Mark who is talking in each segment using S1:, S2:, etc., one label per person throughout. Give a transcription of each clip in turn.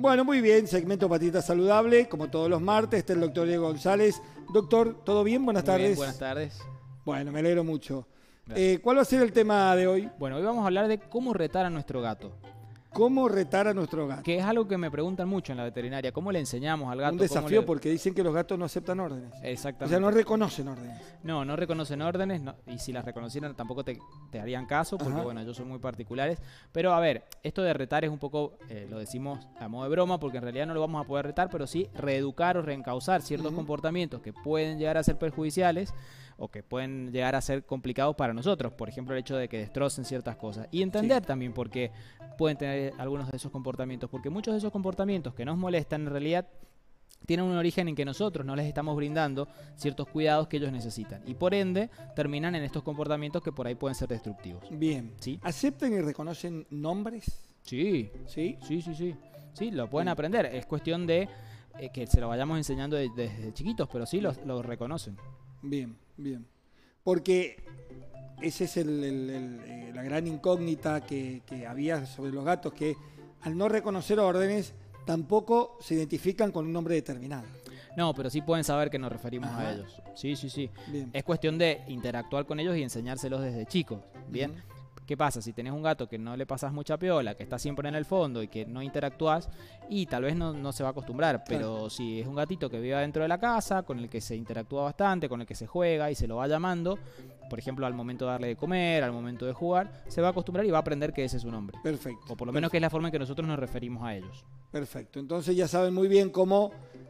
S1: Bueno, muy bien, segmento Patita Saludable, como todos los martes, está el doctor Diego González. Doctor, ¿todo bien? Buenas tardes.
S2: Bien, buenas tardes.
S1: Bueno, me alegro mucho. ¿Cuál va a ser el tema de hoy?
S2: Bueno, hoy vamos a hablar de cómo retar a nuestro gato.
S1: ¿Cómo retar a nuestro gato?
S2: Que es algo que me preguntan mucho en la veterinaria. ¿Cómo le enseñamos al gato?
S1: Un desafío porque dicen que los gatos no aceptan órdenes.
S2: Exactamente.
S1: O sea, no reconocen órdenes.
S2: No reconocen órdenes y si las reconocieran tampoco te harían caso porque, bueno, ellos son muy particulares. Pero, a ver, esto de retar es un poco, lo decimos a modo de broma porque en realidad no lo vamos a poder retar, pero sí reeducar o reencauzar ciertos comportamientos que pueden llegar a ser perjudiciales o que pueden llegar a ser complicados para nosotros. Por ejemplo, el hecho de que destrocen ciertas cosas. Y entender también por qué pueden tener algunos de esos comportamientos. Porque muchos de esos comportamientos que nos molestan en realidad tienen un origen en que nosotros no les estamos brindando ciertos cuidados que ellos necesitan. Y por ende, terminan en estos comportamientos que por ahí pueden ser destructivos.
S1: Bien.
S2: ¿Sí?
S1: ¿Aceptan y reconocen nombres?
S2: Sí.
S1: ¿Sí?
S2: Sí. Sí, lo pueden aprender. Es cuestión de que se lo vayamos enseñando desde chiquitos, pero sí lo reconocen.
S1: Bien. Porque esa es la gran incógnita que había sobre los gatos, que al no reconocer órdenes tampoco se identifican con un nombre determinado.
S2: No, pero sí pueden saber que nos referimos a ellos. Sí.
S1: Bien.
S2: Es cuestión de interactuar con ellos y enseñárselos desde chicos. Bien. ¿Qué pasa? Si tenés un gato que no le pasas mucha piola, que está siempre en el fondo y que no interactúas, y tal vez no se va a acostumbrar, pero si es un gatito que vive dentro de la casa, con el que se interactúa bastante, con el que se juega y se lo va llamando, por ejemplo, al momento de darle de comer, al momento de jugar, se va a acostumbrar y va a aprender que ese es su nombre.
S1: Perfecto.
S2: O por lo menos que es la forma en que nosotros nos referimos a ellos.
S1: Perfecto. Entonces ya saben muy bien cómo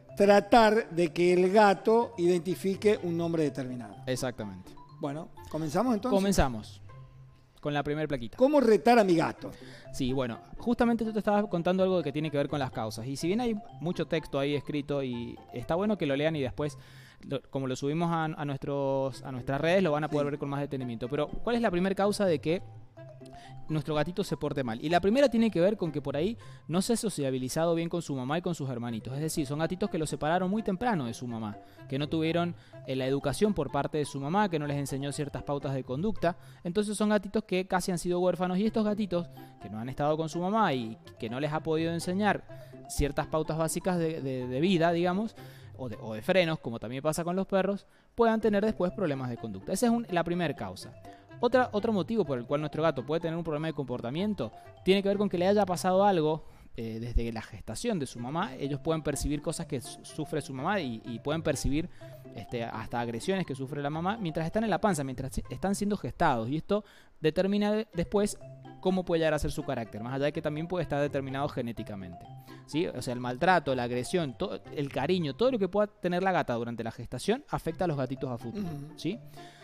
S1: tratar de que el gato identifique un nombre determinado.
S2: Exactamente.
S1: Bueno, ¿comenzamos entonces?
S2: Comenzamos con la primera plaquita.
S1: ¿Cómo retar a mi gato?
S2: Sí, bueno, justamente tú te estabas contando algo que tiene que ver con las causas. Y si bien hay mucho texto ahí escrito y está bueno que lo lean y después, como lo subimos a nuestras redes, lo van a poder ver con más detenimiento. Pero, ¿cuál es la primera causa de que nuestro gatito se porte mal? Y la primera tiene que ver con que por ahí no se ha sociabilizado bien con su mamá y con sus hermanitos. Es decir, son gatitos que los separaron muy temprano de su mamá, que no tuvieron la educación por parte de su mamá, que no les enseñó ciertas pautas de conducta. Entonces son gatitos que casi han sido huérfanos, y estos gatitos que no han estado con su mamá y que no les ha podido enseñar ciertas pautas básicas de vida, digamos, o de frenos, como también pasa con los perros, puedan tener después problemas de conducta. Esa es la primera causa. Otro motivo por el cual nuestro gato puede tener un problema de comportamiento tiene que ver con que le haya pasado algo desde la gestación de su mamá. Ellos pueden percibir cosas que sufre su mamá y pueden percibir hasta agresiones que sufre la mamá mientras están en la panza, mientras están siendo gestados. Y esto determina después cómo puede llegar a ser su carácter, más allá de que también puede estar determinado genéticamente. ¿Sí? O sea, el maltrato, la agresión, el cariño, todo lo que pueda tener la gata durante la gestación afecta a los gatitos a futuro. ¿Sí?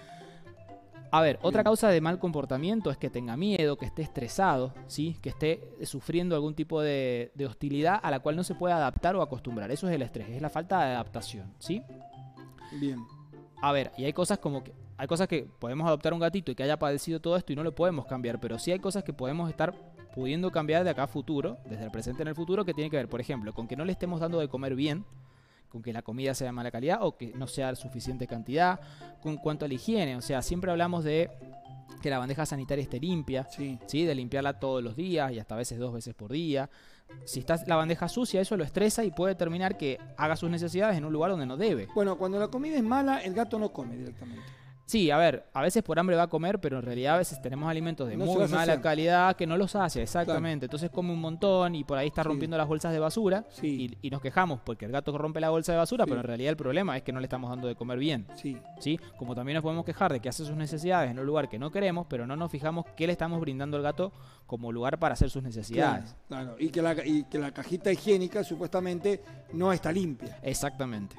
S2: A ver, otra causa de mal comportamiento es que tenga miedo, que esté estresado, ¿sí? Que esté sufriendo algún tipo de hostilidad a la cual no se puede adaptar o acostumbrar. Eso es el estrés, es la falta de adaptación, ¿sí?
S1: Bien.
S2: A ver, y hay cosas que podemos adoptar un gatito y que haya padecido todo esto y no lo podemos cambiar, pero sí hay cosas que podemos estar pudiendo cambiar de acá a futuro, desde el presente en el futuro, que tiene que ver, por ejemplo, con que no le estemos dando de comer bien, con que la comida sea de mala calidad o que no sea de suficiente cantidad. Con cuanto a la higiene, o sea, siempre hablamos de que la bandeja sanitaria esté limpia, ¿sí? De limpiarla todos los días y hasta a veces 2 veces por día. Si está la bandeja sucia, eso lo estresa y puede determinar que haga sus necesidades en un lugar donde no debe.
S1: Bueno, cuando la comida es mala, el gato no come directamente.
S2: Sí, a ver, a veces por hambre va a comer, pero en realidad a veces tenemos alimentos de muy mala calidad que no los hace, exactamente. Claro. Entonces come un montón y por ahí está rompiendo las bolsas de basura y nos quejamos porque el gato rompe la bolsa de basura, pero en realidad el problema es que no le estamos dando de comer bien. ¿Sí? Como también nos podemos quejar de que hace sus necesidades en un lugar que no queremos, pero no nos fijamos qué le estamos brindando al gato como lugar para hacer sus necesidades.
S1: Claro. Y que la cajita higiénica supuestamente no está limpia.
S2: Exactamente.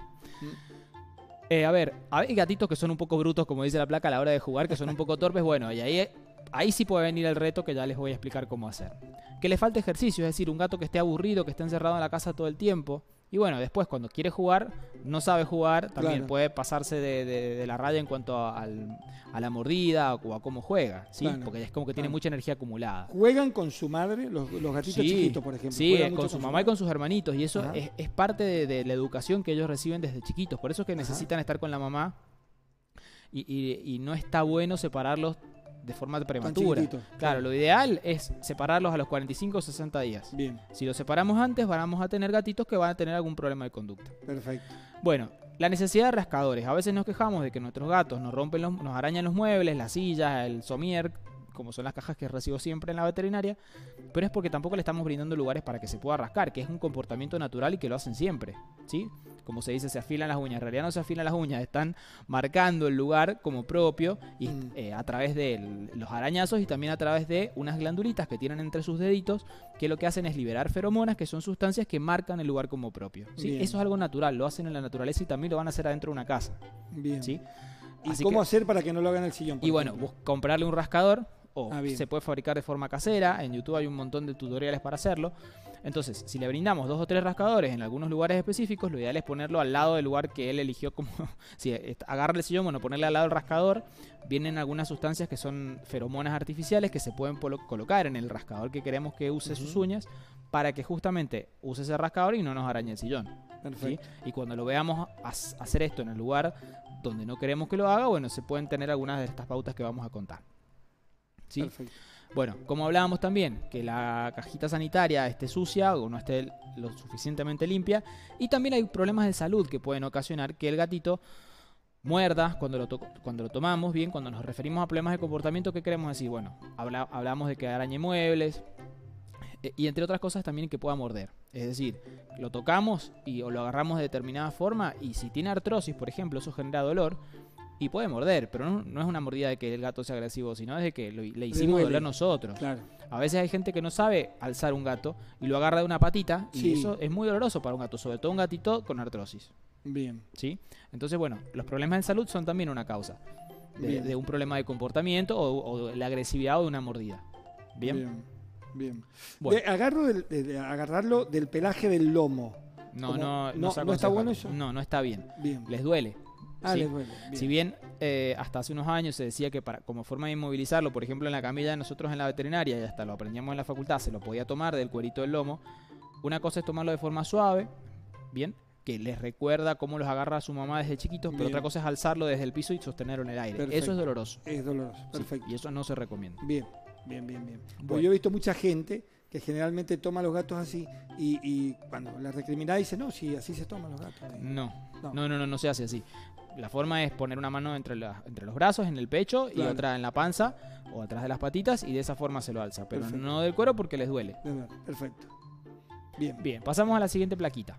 S2: A ver, hay gatitos que son un poco brutos, como dice la placa, a la hora de jugar, que son un poco torpes. Bueno, y ahí sí puede venir el reto que ya les voy a explicar cómo hacer. Que le falte ejercicio, es decir, un gato que esté aburrido, que esté encerrado en la casa todo el tiempo. Y bueno, después cuando quiere jugar, no sabe jugar, también puede pasarse de la raya en cuanto a la mordida o a cómo juega, ¿sí? Porque es como que tiene mucha energía acumulada.
S1: ¿Juegan con su madre los gatitos chiquitos, por ejemplo?
S2: Sí, con su mamá y con sus hermanitos. Y eso es parte de la educación que ellos reciben desde chiquitos. Por eso es que necesitan estar con la mamá y no está bueno separarlos de forma prematura. Claro, lo ideal es separarlos a los 45 o 60 días.
S1: Bien.
S2: Si los separamos antes, vamos a tener gatitos que van a tener algún problema de conducta.
S1: Perfecto.
S2: Bueno, la necesidad de rascadores. A veces nos quejamos de que nuestros gatos nos arañan los muebles, las sillas, el somier, como son las cajas que recibo siempre en la veterinaria, pero es porque tampoco le estamos brindando lugares para que se pueda rascar, que es un comportamiento natural y que lo hacen siempre, ¿sí? Como se dice, se afilan las uñas. En realidad no se afilan las uñas, están marcando el lugar como propio y a través de los arañazos y también a través de unas glandulitas que tienen entre sus deditos, que lo que hacen es liberar feromonas, que son sustancias que marcan el lugar como propio, ¿sí? Eso es algo natural, lo hacen en la naturaleza y también lo van a hacer adentro de una casa.
S1: Bien.
S2: ¿Sí?
S1: ¿Y cómo hacer para que no lo hagan en el sillón?
S2: Y bueno, comprarle un rascador. O
S1: bien.
S2: Se puede fabricar de forma casera. En YouTube hay un montón de tutoriales para hacerlo. Entonces, si le brindamos 2 o 3 rascadores en algunos lugares específicos, lo ideal es ponerlo al lado del lugar que él eligió. Como si agarra el sillón, bueno, ponerle al lado del rascador. Vienen algunas sustancias que son feromonas artificiales que se pueden colocar en el rascador que queremos que use sus uñas, para que justamente use ese rascador y no nos arañe el sillón.
S1: Perfecto.
S2: ¿Sí? Y cuando lo veamos hacer esto en el lugar donde no queremos que lo haga, bueno, se pueden tener algunas de estas pautas que vamos a contar. ¿Sí?
S1: Perfecto.
S2: Bueno, como hablábamos también, que la cajita sanitaria esté sucia o no esté lo suficientemente limpia. Y también hay problemas de salud que pueden ocasionar que el gatito muerda cuando lo tomamos. Bien, cuando nos referimos a problemas de comportamiento, ¿qué queremos decir? Bueno, hablamos de que arañe muebles y entre otras cosas también que pueda morder. Es decir, lo tocamos o lo agarramos de determinada forma y si tiene artrosis, por ejemplo, eso genera dolor. Y puede morder, pero no es una mordida de que el gato sea agresivo, sino de que le hicimos doler nosotros.
S1: Claro.
S2: A veces hay gente que no sabe alzar un gato y lo agarra de una patita y eso es muy doloroso para un gato, sobre todo un gatito con artrosis.
S1: Bien.
S2: ¿Sí? Entonces, bueno, los problemas de salud son también una causa de un problema de comportamiento o de la agresividad o de una mordida. Bien.
S1: Bueno. Agarrarlo del pelaje del lomo.
S2: No
S1: está bueno eso.
S2: No está bien.
S1: Bien.
S2: Les duele.
S1: ¿Sí?
S2: Les duele. Bien. Si bien hasta hace unos años se decía que como forma de inmovilizarlo, por ejemplo en la camilla de nosotros en la veterinaria, y hasta lo aprendíamos en la facultad, se lo podía tomar del cuerito del lomo. Una cosa es tomarlo de forma suave, bien, que les recuerda cómo los agarra su mamá desde chiquitos, pero otra cosa es alzarlo desde el piso y sostenerlo en el aire.
S1: Perfecto.
S2: Eso es doloroso.
S1: Es doloroso, perfecto.
S2: Sí, y eso no se recomienda.
S1: Bien.
S2: Bueno.
S1: Yo he visto mucha gente que generalmente toma los gatos así y cuando la recriminada dice, no, si así se toman los gatos.
S2: No se hace así. La forma es poner una mano entre los brazos, en el pecho, y otra en la panza o atrás de las patitas, y de esa forma se lo alza, pero no del cuero porque les duele.
S1: Perfecto.
S2: Bien, pasamos a la siguiente plaquita.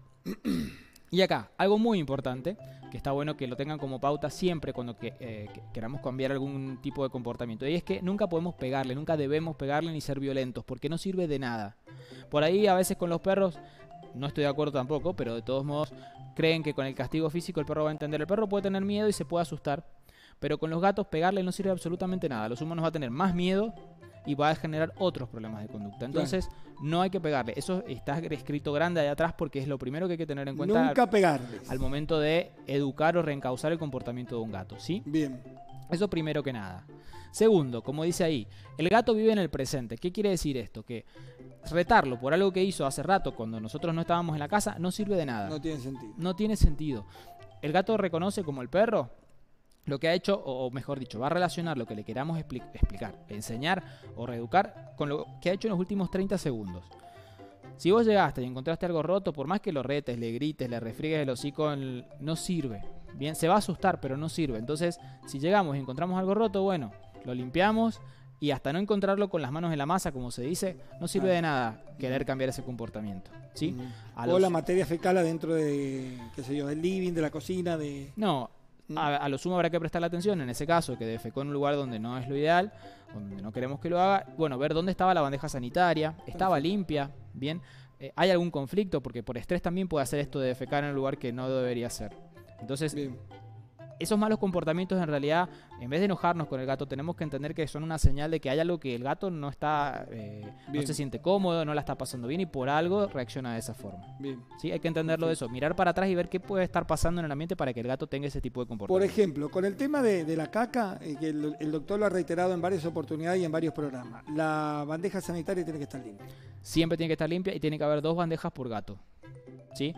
S2: Y acá, algo muy importante, que está bueno que lo tengan como pauta siempre cuando queramos cambiar algún tipo de comportamiento. Y es que nunca podemos pegarle, nunca debemos pegarle ni ser violentos, porque no sirve de nada. Por ahí a veces con los perros, no estoy de acuerdo tampoco, pero de todos modos creen que con el castigo físico el perro va a entender. El perro puede tener miedo y se puede asustar, pero con los gatos pegarle no sirve absolutamente nada. Los humanos va a tener más miedo y va a generar otros problemas de conducta. Entonces, no hay que pegarle. Eso está escrito grande allá atrás porque es lo primero que hay que tener en cuenta.
S1: Nunca pegarles.
S2: Al momento de educar o reencauzar el comportamiento de un gato, ¿sí?
S1: Bien.
S2: Eso primero que nada. Segundo, como dice ahí, el gato vive en el presente. ¿Qué quiere decir esto? Que retarlo por algo que hizo hace rato cuando nosotros no estábamos en la casa no sirve de nada.
S1: No tiene sentido.
S2: No tiene sentido. El gato reconoce como el perro lo que ha hecho, o mejor dicho, va a relacionar lo que le queramos explicar, enseñar o reeducar con lo que ha hecho en los últimos 30 segundos. Si vos llegaste y encontraste algo roto, por más que lo retes, le grites, le refriegues el hocico, no sirve. Bien, se va a asustar, pero no sirve. Entonces, si llegamos y encontramos algo roto, bueno, lo limpiamos y hasta no encontrarlo con las manos en la masa, como se dice, no sirve de nada querer cambiar ese comportamiento. ¿Sí?
S1: O la materia fecal adentro de, del living, de la cocina,
S2: No. A lo sumo habrá que prestarle atención en ese caso, que defecó en un lugar donde no es lo ideal, donde no queremos que lo haga. Bueno, ver dónde estaba la bandeja sanitaria, estaba limpia, bien. ¿Hay algún conflicto? Porque por estrés también puede hacer esto de defecar en un lugar que no debería ser. Entonces, esos malos comportamientos en realidad, en vez de enojarnos con el gato, tenemos que entender que son una señal de que hay algo que el gato no está, no se siente cómodo, no la está pasando bien y por algo reacciona de esa forma. Bien. ¿Sí? Hay que entenderlo de eso, mirar para atrás y ver qué puede estar pasando en el ambiente para que el gato tenga ese tipo de comportamiento.
S1: Por ejemplo, con el tema de la caca, que el doctor lo ha reiterado en varias oportunidades y en varios programas, la bandeja sanitaria tiene que estar limpia.
S2: Siempre tiene que estar limpia y tiene que haber 2 bandejas por gato. ¿Sí?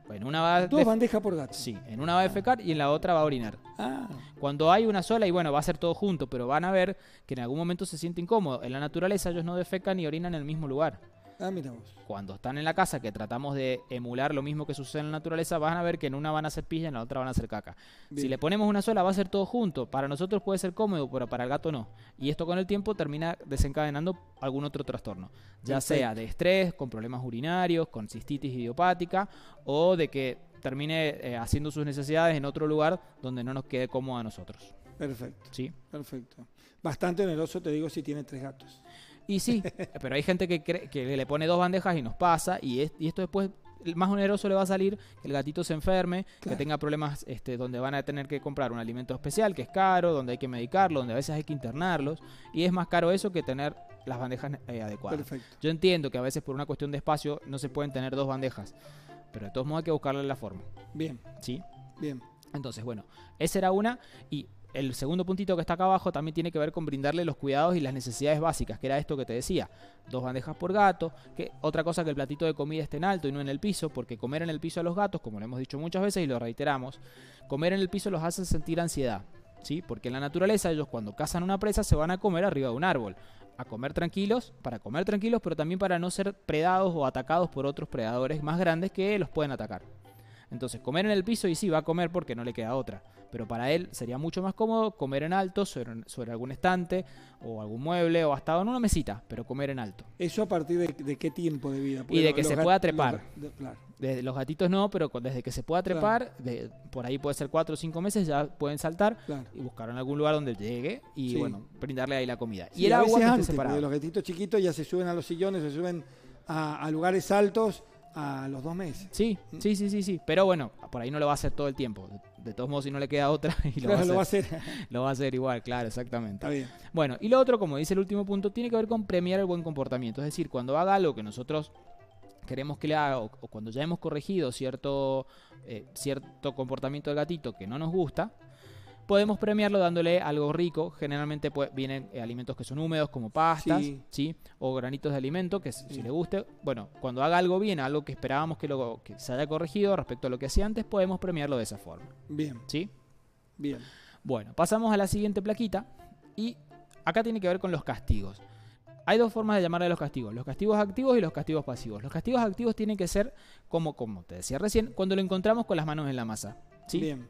S2: En una va
S1: Dos bandejas por gato.
S2: Sí, en una va a defecar y en la otra va a orinar.
S1: Ah,
S2: Cuando hay una sola, y bueno, va a ser todo junto, pero van a ver que en algún momento se siente incómodo. En la naturaleza ellos no defecan ni orinan en el mismo lugar.
S1: mira vos.
S2: Cuando están en la casa, que tratamos de emular lo mismo que sucede en la naturaleza, van a ver que en una van a hacer pis y en la otra van a hacer caca.
S1: Bien.
S2: Si le ponemos una sola, va a ser todo junto. Para nosotros puede ser cómodo, pero para el gato no. Y esto con el tiempo termina desencadenando algún otro trastorno. Ya
S1: Perfecto.
S2: sea de estrés, con problemas urinarios, con cistitis idiopática, o de que termine haciendo sus necesidades en otro lugar donde no nos quede cómodo a nosotros.
S1: Perfecto,
S2: ¿Sí?
S1: perfecto. Bastante oneroso, te digo, si tiene 3 gatos.
S2: Y sí, pero hay gente que le pone 2 bandejas y nos pasa, y esto después, el más oneroso le va a salir que el gatito se enferme,
S1: Claro.
S2: que tenga problemas donde van a tener que comprar un alimento especial, que es caro, donde hay que medicarlo, donde a veces hay que internarlos, y es más caro eso que tener las bandejas adecuadas.
S1: Perfecto.
S2: Yo entiendo que a veces por una cuestión de espacio no se pueden tener 2 bandejas, pero de todos modos hay que buscarle la forma,
S1: Bien,
S2: ¿sí?
S1: bien.
S2: Entonces, bueno, esa era una. Y el segundo puntito que está acá abajo también tiene que ver con brindarle los cuidados y las necesidades básicas, que era esto que te decía. 2 bandejas por gato. Que otra cosa, que el platito de comida esté en alto y no en el piso, porque comer en el piso a los gatos, como lo hemos dicho muchas veces y lo reiteramos, comer en el piso los hace sentir ansiedad, ¿sí? Porque en la naturaleza ellos, cuando cazan una presa, se van a comer arriba de un árbol. A comer tranquilos, pero también para no ser predados o atacados por otros predadores más grandes que los pueden atacar. Entonces, comer en el piso, y sí, va a comer porque no le queda otra. Pero para él sería mucho más cómodo comer en alto, sobre algún estante o algún mueble, o hasta en una mesita, pero comer en alto.
S1: ¿Eso a partir de qué tiempo de vida?
S2: Y de que se pueda trepar.
S1: Claro.
S2: Desde los gatitos no, pero desde que se pueda trepar, por ahí puede ser 4 o 5 meses, ya pueden saltar
S1: Claro.
S2: y buscar en algún lugar donde llegue y
S1: Sí.
S2: bueno, brindarle ahí la comida.
S1: Sí,
S2: Y el
S1: a
S2: agua
S1: veces
S2: que esté
S1: antes,
S2: separada.
S1: porque los gatitos chiquitos ya se suben a los sillones, se suben a lugares altos a los 2 meses.
S2: Sí. Pero bueno, por ahí no lo va a hacer todo el tiempo. De todos modos, si no le queda otra, y lo,
S1: Claro,
S2: va
S1: lo va
S2: a
S1: a
S2: hacer,
S1: hacer.
S2: lo va a hacer igual, claro, exactamente.
S1: Está bien.
S2: Bueno, y lo otro, como dice el último punto, tiene que ver con premiar el buen comportamiento. Es decir, cuando haga algo que nosotros queremos que le haga, o cuando ya hemos corregido cierto comportamiento del gatito que no nos gusta, podemos premiarlo dándole algo rico. Generalmente vienen alimentos que son húmedos, como pastas,
S1: Sí.
S2: ¿sí? O granitos de alimento, que si
S1: Sí.
S2: le guste. Bueno, cuando haga algo bien, algo que esperábamos que se haya corregido respecto a lo que hacía antes, podemos premiarlo de esa forma,
S1: Bien,
S2: ¿sí?
S1: bien.
S2: Bueno, pasamos a la siguiente plaquita, y acá tiene que ver con los castigos. Hay 2 formas de llamarle a los castigos activos y los castigos pasivos. Los castigos activos tienen que ser, como te decía recién, cuando lo encontramos con las manos en la masa, ¿sí?
S1: Bien.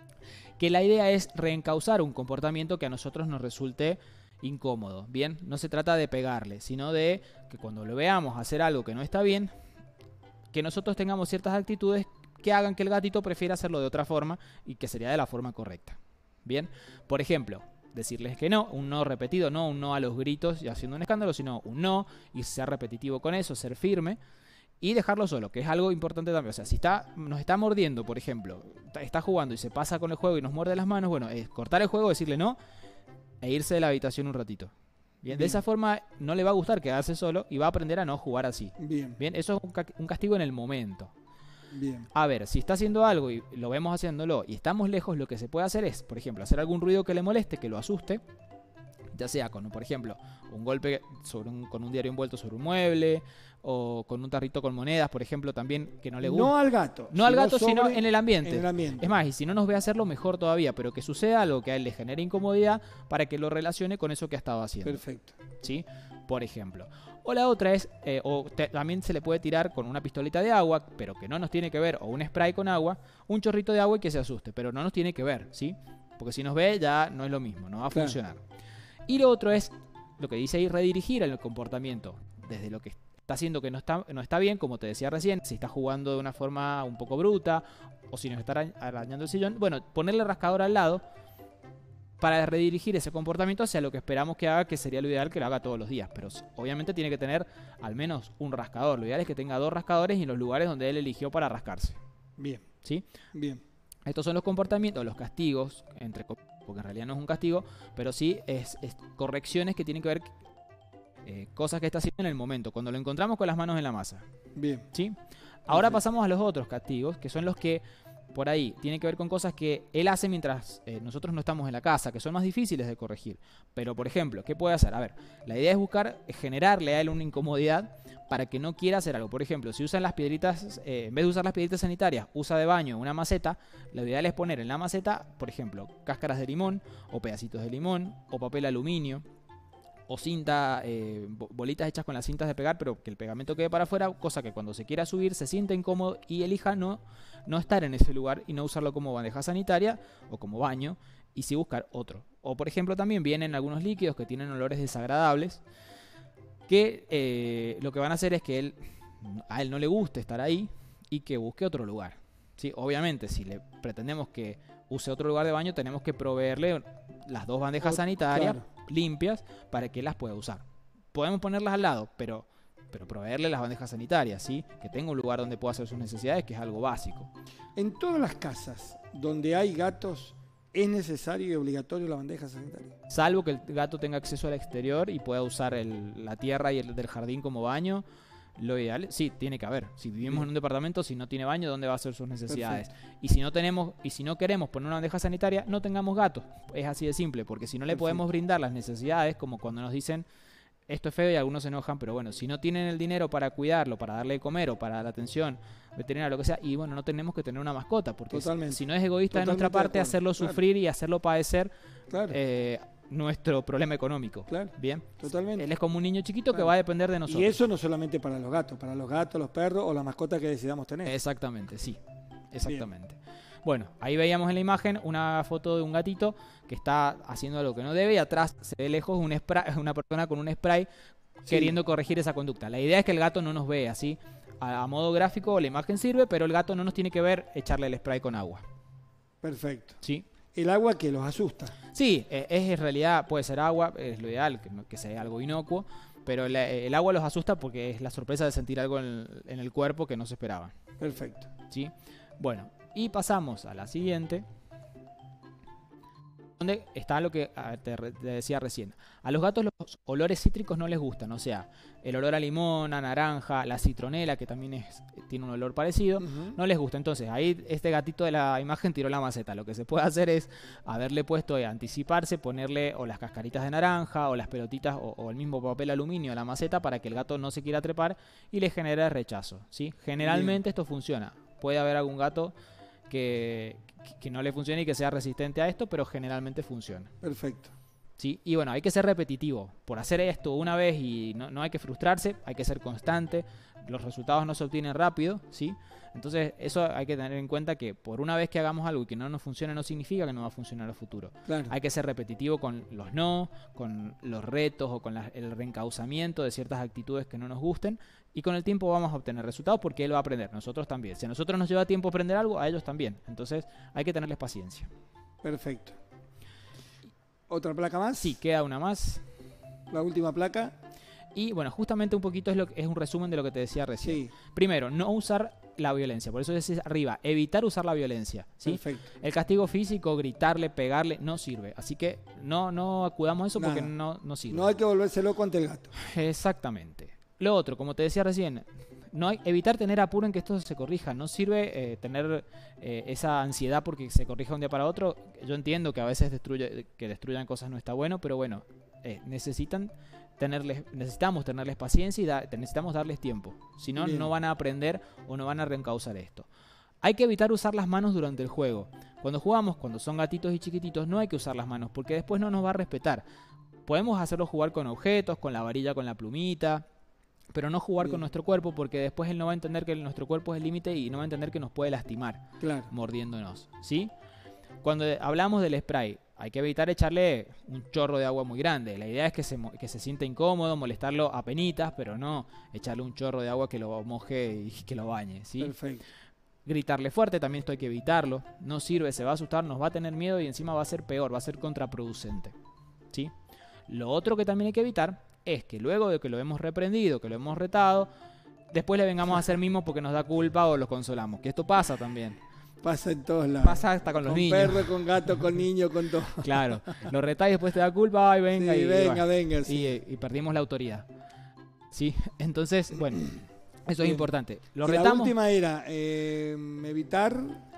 S2: Que la idea es reencauzar un comportamiento que a nosotros nos resulte incómodo, ¿bien? No se trata de pegarle, sino de que cuando lo veamos hacer algo que no está bien, que nosotros tengamos ciertas actitudes que hagan que el gatito prefiera hacerlo de otra forma, y que sería de la forma correcta, ¿bien? Por ejemplo, decirles que no, un no repetido, no un no a los gritos y haciendo un escándalo, sino un no, y ser repetitivo con eso, ser firme. Y dejarlo solo, que es algo importante también. O sea, si nos está mordiendo, por ejemplo, está jugando y se pasa con el juego y nos muerde las manos, bueno, es cortar el juego, decirle no e irse de la habitación un ratito. Bien, de esa forma no le va a gustar quedarse solo y va a aprender a no jugar así.
S1: Bien.
S2: Bien, eso es un castigo en el momento.
S1: Bien.
S2: A ver, si está haciendo algo y lo vemos haciéndolo y estamos lejos, lo que se puede hacer es, por ejemplo, hacer algún ruido que le moleste, que lo asuste. Ya sea con, por ejemplo, un golpe con un diario envuelto sobre un mueble, o con un tarrito con monedas, por ejemplo, también, que no le gusta.
S1: No al gato.
S2: No al gato, sino en el ambiente.
S1: En el ambiente.
S2: Es más, y si no nos ve hacerlo, mejor todavía, pero que suceda algo que a él le genere incomodidad para que lo relacione con eso que ha estado haciendo.
S1: Perfecto.
S2: ¿Sí? Por ejemplo. O la otra es, también se le puede tirar con una pistolita de agua, pero que no nos tiene que ver, o un spray con agua, un chorrito de agua y que se asuste, pero no nos tiene que ver, ¿sí? Porque si nos ve ya no es lo mismo, no va a funcionar. Y lo otro es, lo que dice ahí, redirigir el comportamiento desde lo que está haciendo que no está bien, como te decía recién, si está jugando de una forma un poco bruta, o si nos está arañando el sillón, bueno, ponerle rascador al lado para redirigir ese comportamiento hacia lo que esperamos que haga, que sería lo ideal que lo haga todos los días. Pero obviamente tiene que tener al menos un rascador. Lo ideal es que tenga 2 rascadores y en los lugares donde él eligió para rascarse.
S1: Bien.
S2: ¿Sí?
S1: Bien.
S2: Estos son los comportamientos, los castigos, porque en realidad no es un castigo, pero sí es correcciones que tienen que ver cosas que está haciendo en el momento, cuando lo encontramos con las manos en la masa.
S1: Bien.
S2: ¿Sí? Ahora pasamos a los otros castigos, que son los que por ahí tiene que ver con cosas que él hace mientras nosotros no estamos en la casa, que son más difíciles de corregir. Pero, por ejemplo, ¿qué puede hacer? A ver, la idea es generarle a él una incomodidad para que no quiera hacer algo. Por ejemplo, si usan las piedritas, en vez de usar las piedritas sanitarias, usa de baño una maceta, lo ideal es poner en la maceta, por ejemplo, cáscaras de limón, o pedacitos de limón, o papel aluminio, o cinta, bolitas hechas con las cintas de pegar, pero que el pegamento quede para afuera, cosa que cuando se quiera subir se sienta incómodo y elija no estar en ese lugar y no usarlo como bandeja sanitaria o como baño, y sí buscar otro. O por ejemplo también vienen algunos líquidos que tienen olores desagradables, que lo que van a hacer es que a él no le guste estar ahí y que busque otro lugar. ¿Sí? Obviamente, si le pretendemos que use otro lugar de baño, tenemos que proveerle las 2 bandejas sanitarias, claro, limpias, para que las pueda usar. Podemos ponerlas al lado, pero proveerle las bandejas sanitarias, ¿sí? Que tenga un lugar donde pueda hacer sus necesidades, que es algo básico.
S1: En todas las casas donde hay gatos, ¿es necesario y obligatorio la bandeja sanitaria?
S2: Salvo que el gato tenga acceso al exterior y pueda usar la tierra y el del jardín como baño. Lo ideal, sí, tiene que haber. Si vivimos en un departamento, si no tiene baño, ¿dónde va a hacer sus necesidades? Perfecto. Y si no queremos poner una bandeja sanitaria, no tengamos gatos. Es así de simple, porque si no le podemos brindar las necesidades, como cuando nos dicen esto es feo y algunos se enojan, pero bueno, si no tienen el dinero para cuidarlo, para darle de comer o para la atención veterinaria, lo que sea, y bueno, no tenemos que tener una mascota, porque si no es egoísta de nuestra parte hacerlo sufrir y hacerlo padecer, claro, nuestro problema económico. Claro. Bien. Totalmente. Él es como un niño chiquito, claro, que va a depender de nosotros.
S1: Y eso no solamente para los gatos, los perros o las mascotas que decidamos tener.
S2: Exactamente, sí. Exactamente. Bien. Bueno, ahí veíamos en la imagen una foto de un gatito que está haciendo algo que no debe y atrás se ve lejos una persona con un spray, sí, queriendo corregir esa conducta. La idea es que el gato no nos vea, ¿sí? A modo gráfico la imagen sirve, pero el gato no nos tiene que ver echarle el spray con agua.
S1: Perfecto.
S2: ¿Sí?
S1: El agua que los asusta.
S2: Sí, en realidad puede ser agua, es lo ideal, que sea algo inocuo, pero el agua los asusta porque es la sorpresa de sentir algo en el cuerpo que no se esperaban.
S1: Perfecto.
S2: ¿Sí? Bueno, y pasamos a la siguiente, donde está lo que te decía recién. A los gatos los olores cítricos no les gustan, o sea, el olor a limón, a naranja, la citronela, que también tiene un olor parecido, no les gusta. Entonces, ahí este gatito de la imagen tiró la maceta. Lo que se puede hacer es haberle puesto, anticiparse, ponerle o las cascaritas de naranja, o las pelotitas, o el mismo papel aluminio a la maceta para que el gato no se quiera trepar y le genere rechazo, ¿sí? Generalmente esto funciona. Puede haber algún gato que no le funcione y que sea resistente a esto, pero generalmente funciona.
S1: Perfecto.
S2: ¿Sí? Y bueno, hay que ser repetitivo. Por hacer esto una vez y no hay que frustrarse, hay que ser constante. Los resultados no se obtienen rápido, ¿sí? Entonces eso hay que tener en cuenta, que por una vez que hagamos algo y que no nos funcione no significa que no va a funcionar al futuro. Claro. Hay que ser repetitivo con los no, con los retos o con el reencauzamiento de ciertas actitudes que no nos gusten, y con el tiempo vamos a obtener resultados porque él va a aprender, nosotros también. Si a nosotros nos lleva tiempo aprender algo, a ellos también. Entonces hay que tenerles paciencia.
S1: Perfecto. ¿Otra placa más?
S2: Sí, queda una más.
S1: La última placa.
S2: Y bueno, justamente un poquito es un resumen de lo que te decía recién. Sí. Primero, no usar la violencia. Por eso decís arriba, evitar usar la violencia, ¿sí? Perfecto. El castigo físico, gritarle, pegarle, no sirve. Así que no acudamos a eso. Nada. Porque no sirve.
S1: No hay que volverse loco ante el gato.
S2: Exactamente. Lo otro, como te decía recién, evitar tener apuro en que esto se corrija. No sirve tener esa ansiedad porque se corrija un día para otro. Yo entiendo que a veces que destruyan cosas no está bueno, pero bueno, necesitamos tenerles paciencia y necesitamos darles tiempo. Si no, no van a aprender o no van a reencauzar esto. Hay que evitar usar las manos durante el juego. Cuando jugamos, cuando son gatitos y chiquititos, no hay que usar las manos porque después no nos va a respetar. Podemos hacerlo jugar con objetos, con la varilla, con la plumita, pero no jugar con nuestro cuerpo, porque después él no va a entender que nuestro cuerpo es el límite y no va a entender que nos puede lastimar, claro, mordiéndonos, ¿sí? Cuando hablamos del spray, hay que evitar echarle un chorro de agua muy grande. La idea es que se sienta incómodo, molestarlo a penitas, pero no echarle un chorro de agua que lo moje y que lo bañe, ¿sí?
S1: Perfecto.
S2: Gritarle fuerte, también esto hay que evitarlo. No sirve, se va a asustar, nos va a tener miedo y encima va a ser peor, va a ser contraproducente, ¿sí? Lo otro que también hay que evitar es que luego de que lo hemos reprendido, que lo hemos retado, después le vengamos a hacer mimo porque nos da culpa o los consolamos. Que esto pasa también.
S1: Pasa en todos lados.
S2: Pasa hasta con los niños.
S1: Con perro, con gato, con niño, con todo.
S2: Claro. Lo retás y después te da culpa, ay, venga.
S1: Sí,
S2: y
S1: venga.
S2: Sí. Y perdimos la autoridad. Sí, entonces, bueno, eso es importante. Lo retamos.
S1: La última era evitar...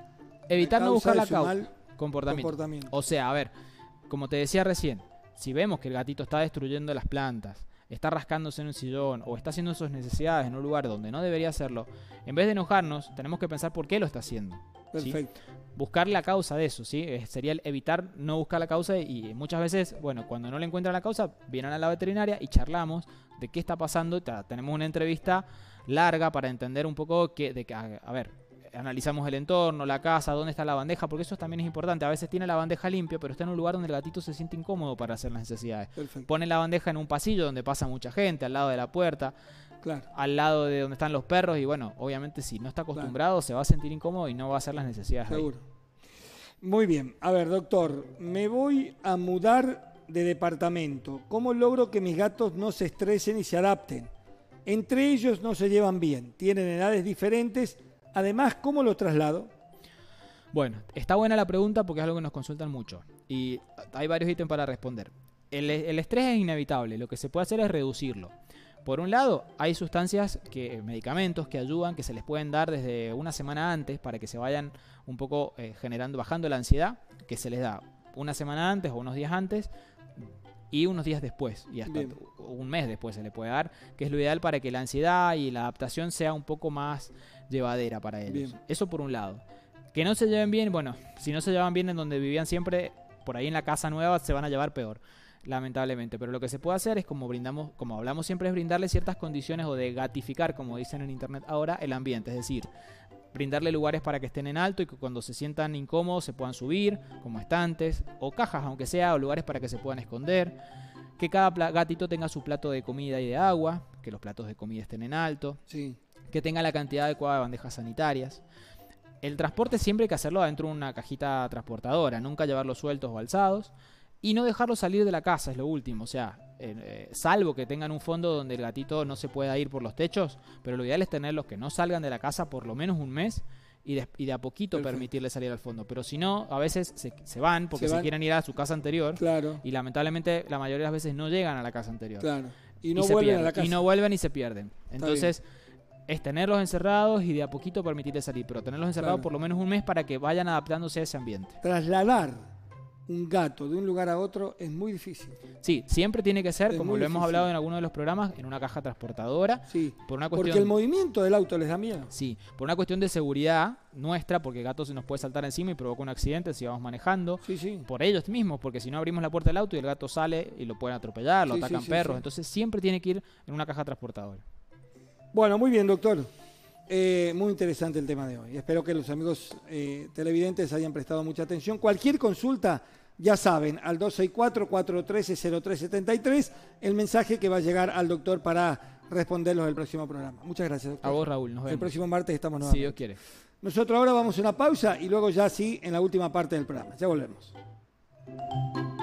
S2: Evitar no buscar la
S1: de su
S2: causa.
S1: mal comportamiento.
S2: O sea, a ver, como te decía recién, si vemos que el gatito está destruyendo las plantas, está rascándose en un sillón o está haciendo sus necesidades en un lugar donde no debería hacerlo, en vez de enojarnos, tenemos que pensar por qué lo está haciendo. ¿Sí?
S1: Perfecto.
S2: Buscar la causa de eso, ¿sí? Sería el evitar no buscar la causa y muchas veces, bueno, cuando no le encuentran la causa, vienen a la veterinaria y charlamos de qué está pasando. Tenemos una entrevista larga para entender un poco a ver, analizamos el entorno, la casa, dónde está la bandeja, porque eso también es importante. A veces tiene la bandeja limpia, pero está en un lugar donde el gatito se siente incómodo para hacer las necesidades.
S1: Perfecto.
S2: Pone la bandeja en un pasillo donde pasa mucha gente, al lado de la puerta,
S1: Claro.
S2: al lado de donde están los perros, y bueno, obviamente si no está acostumbrado se va a sentir incómodo y no va a hacer las necesidades ahí.
S1: Seguro. Muy bien. A ver, doctor, me voy a mudar de departamento. ¿Cómo logro que mis gatos no se estresen y se adapten? Entre ellos no se llevan bien, tienen edades diferentes. Además, ¿cómo lo traslado?
S2: Bueno, está buena la pregunta porque es algo que nos consultan mucho y hay varios ítems para responder. El estrés es inevitable, lo que se puede hacer es reducirlo. Por un lado, hay medicamentos que ayudan, que se les pueden dar desde una semana antes para que se vayan un poco bajando la ansiedad, que se les da una semana antes o unos días antes y unos días después, y hasta un mes después se le puede dar, que es lo ideal para que la ansiedad y la adaptación sea un poco más llevadera para ellos.
S1: Bien.
S2: Eso por un lado. Que no se lleven bien, bueno, si no se llevan bien en donde vivían siempre, por ahí en la casa nueva se van a llevar peor, lamentablemente. Pero lo que se puede hacer es, como hablamos siempre, es brindarle ciertas condiciones o de gatificar, como dicen en internet ahora, el ambiente. Es decir, brindarle lugares para que estén en alto y que cuando se sientan incómodos se puedan subir, como estantes o cajas, aunque sea, o lugares para que se puedan esconder. Que cada gatito tenga su plato de comida y de agua, que los platos de comida estén en alto.
S1: Sí.
S2: Que tenga la cantidad adecuada de bandejas sanitarias. El transporte siempre hay que hacerlo adentro de una cajita transportadora, nunca llevarlos sueltos o alzados. Y no dejarlos salir de la casa, es lo último. O sea, salvo que tengan un fondo donde el gatito no se pueda ir por los techos, pero lo ideal es tenerlos que no salgan de la casa por lo menos un mes y de a poquito permitirles salir al fondo. Pero si no, a veces se van porque se quieren ir a su casa anterior.
S1: Claro.
S2: Y lamentablemente la mayoría de las veces no llegan a la casa anterior.
S1: Claro. Y no vuelven a la casa.
S2: Y no vuelven y se pierden. Entonces es tenerlos encerrados y de a poquito permitirles salir, pero tenerlos encerrados por lo menos un mes para que vayan adaptándose a ese ambiente.
S1: Trasladar un gato de un lugar a otro es muy difícil.
S2: Sí, siempre tiene que ser,
S1: Es
S2: como
S1: muy
S2: lo hemos
S1: difícil.
S2: hablado en alguno de los programas, en una caja transportadora.
S1: Sí,
S2: por una cuestión,
S1: porque el movimiento del auto les da miedo.
S2: Sí, por una cuestión de seguridad nuestra, porque el gato se nos puede saltar encima y provoca un accidente si vamos manejando.
S1: Sí, sí.
S2: Por ellos mismos, porque si no abrimos la puerta del auto y el gato sale y lo pueden atropellar, lo atacan perros. Entonces siempre tiene que ir en una caja transportadora.
S1: Bueno, muy bien, doctor. Muy interesante el tema de hoy. Espero que los amigos televidentes hayan prestado mucha atención. Cualquier consulta, ya saben, al 264-413-0373, el mensaje que va a llegar al doctor para responderlos el próximo programa. Muchas gracias, doctor.
S2: A vos, Raúl. Nos vemos.
S1: El próximo martes estamos nuevamente.
S2: Si Dios quiere.
S1: Nosotros ahora vamos a una pausa y luego ya sí en la última parte del programa. Ya volvemos.